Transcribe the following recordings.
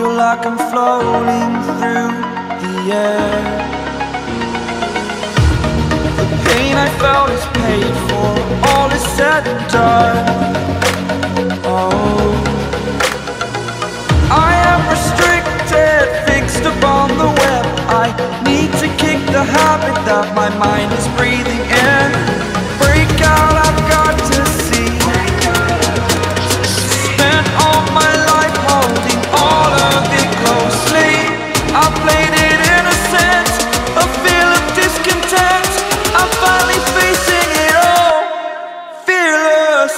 feel like I'm floating through the air. The pain I felt is paid for, all is said and done. Oh, I am restricted, fixed upon the web. I need to kick the habit that my mind is breathing in. Break out, I've got to see. Spent all my life holding all of it closely. I played it innocent, a feel of discontent. I'm finally facing it all, fearless.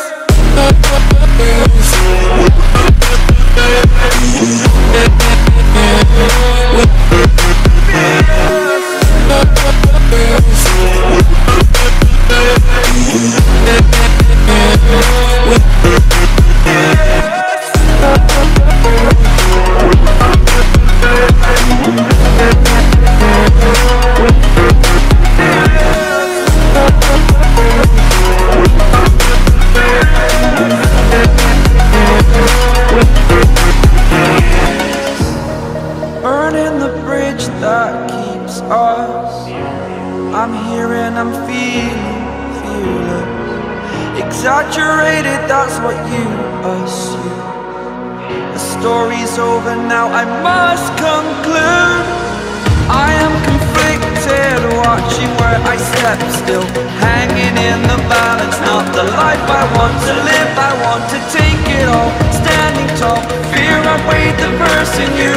Burning the bridge that keeps us. I'm here and I'm feeling fearless. Exaggerated, that's what you assume. The story's over now, I must conclude. I am conflicted, watching where I step still, hanging in the balance. Not the life I want to live, I want to take it all. Standing tall, fear I weighed the person you